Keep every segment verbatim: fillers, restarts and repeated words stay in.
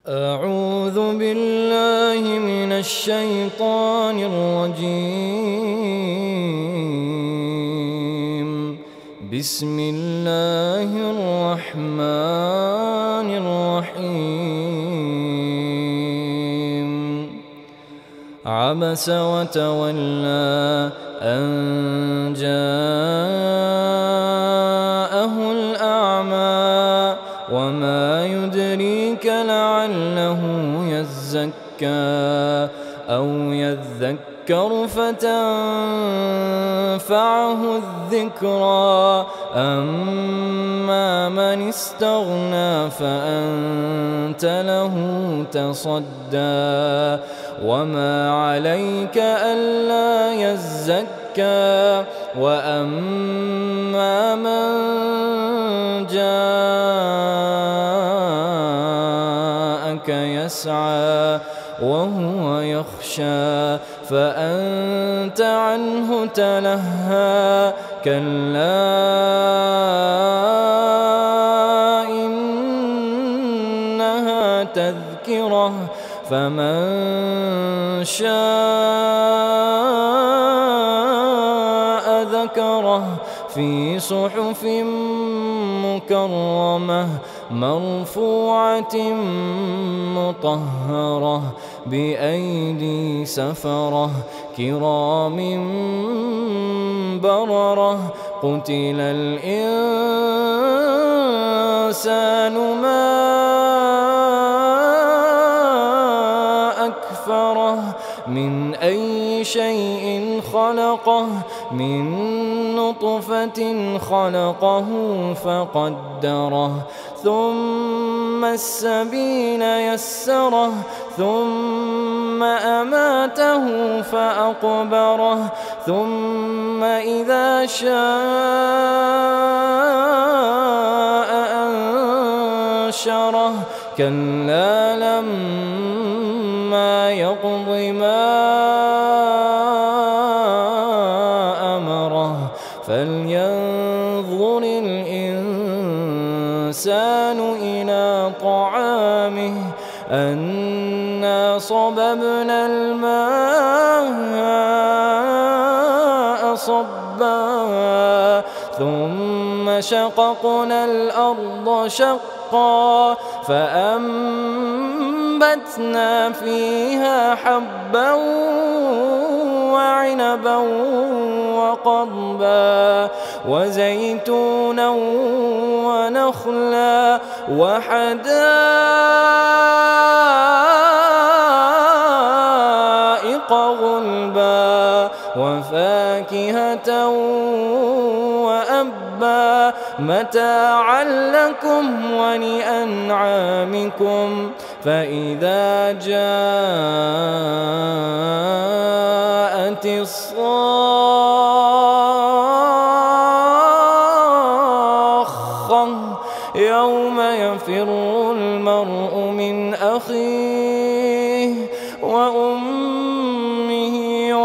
أعوذ بالله من الشيطان الرجيم. بسم الله الرحمن الرحيم. عبس وتولى أن جاءه الأعمى وما يدريك لعله يزكى أو يذكر فتنفعه الذكرى. أما من استغنى فأنت له تصدى وما عليك ألا يزكى. وأما من جاءك يسعى وهو يخشى فأنت عنه تلهى. كلا إنها تذكرة فمن شاء ذكره في صحف مكرمة مرفوعة مطهرة بأيدي سفرة كرام بررة. قتل الإنسان ما أكفره من أي شيء خلقه من نطفة خلقه فقدره ثم السبيل يسره ثم أماته فأقبره ثم إذا شاء أنشره. كلا لما يقض ما أمره فلينظر الإنسان إلى طعامه أنا صببنا الماء صبا ثم شققنا الأرض شقا فأنبتنا فيها حبا وعنبا وقضبا وزيتونا ونخلا وحدائق غلبا وفاكهة وأبا متاعا لكم ولأنعامكم. فإذا جاءت الصاخة يوم يفر المرء من أخيه وأمه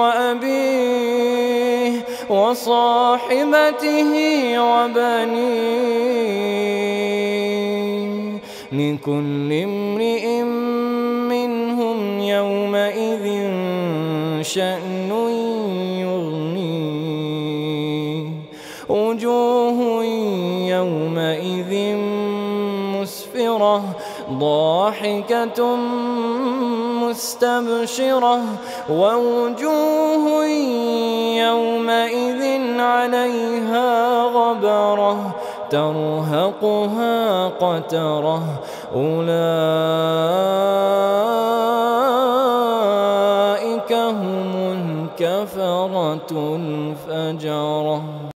وأبيه وصاحبته وبنيه لكل امرئ منهم يومئذ شأن يغنيه. وجوه يومئذ مسفرة ضاحكة مستبشرة ووجوه يومئذ عليها غبرة ترهقها قترة. أولئك هم الكفرة الفجرة.